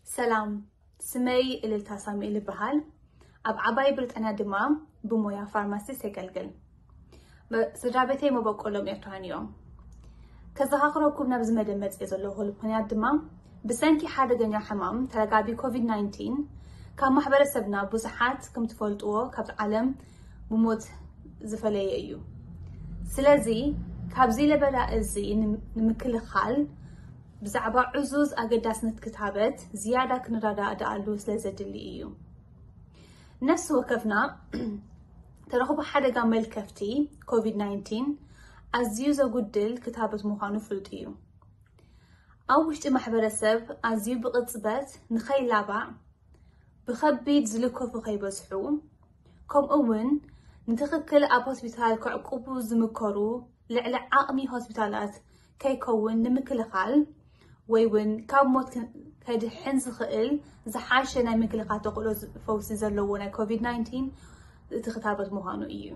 سلام سمي إليلتا ساميل بحال أب عباي بريطانيا دما بمويا فارماسيست يقلقل سجابتي ما بقولهم يرتوان يوم كذا هاخركم نبز مدمت إزلو هالبنيا دما بسنكي حدا جنيا حمام تلقابي COVID-19 كان محبر سبنا بوزحات كم تفولتوه كابت عالم بموت زفلي أيو سلازي كابزي لبلا إزي نمكل خال بزعبا عزوز أقداس نتكتابت زيادة كنرادا أدقالو سلازد اللي إيو نفس وكفنا ترخب حدا قامل كفتي COVID-19 أزيو زاقودل كتابت مخانو فلوت إيو أو وشت محبرسب أزيو بقصبت نخي لابع بخبيت زلكو فخي بزحو كم أون نتخكل أب هوسبيتال كعقوبو زمكرو لعلى عقمي هوسبيتالات كي كون نمكل خال ويون كاب موت كيد حنز خيل زحاشنا مكل قاتقولو فوسي زلونا COVID-19 تختابت مهانو إيو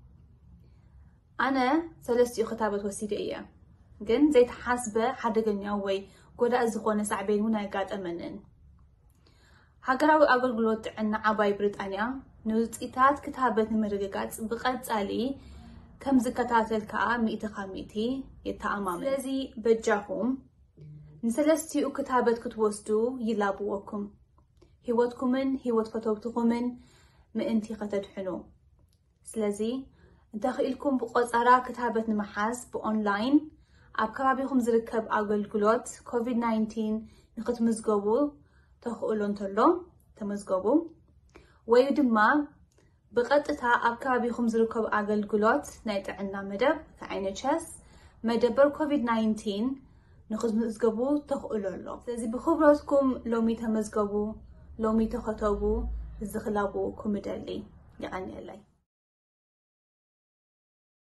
أنا سلستي ختابت وسيدة إياه جن زي تحاسبة حدا قلنا وي قولا أزخونا سعبين ونا يقاد أمنن هاقراوي أقول قلوت عنا عباي بريطانيا نوزيتات كتابت نمرقات بقد سالي كم زكاتات الكاء مئة خاميتي يتأمام لذي بجاهم نسلستي كتابت كتوستو يلابوكم هيوتكمن هيوت فتوبتكمن مئنتي قتد حنو سلازي داخلكم بقصارا كتابت نمحاز بأونلاين أبكابيكم زركب أقلقلوت COVID-19 نخت مزقوبو تخقلون تلو تمزقوبو ويدما بقطتا أبكابيكم زركب أقلقلوت نايتعنا مدب كعين تشاس مدبر COVID-19 نخت مزقوبو تخقلون سلازي بخبراتكم لومي تمزقوبو لومي تخطوبو الزخلابو كومدالي يعني الله